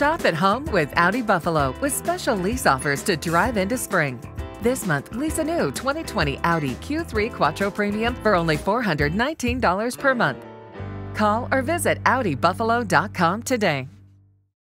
Shop at home with Audi Buffalo with special lease offers to drive into spring. This month, lease a new 2020 Audi Q3 Quattro Premium for only $419 per month. Call or visit AudiBuffalo.com today.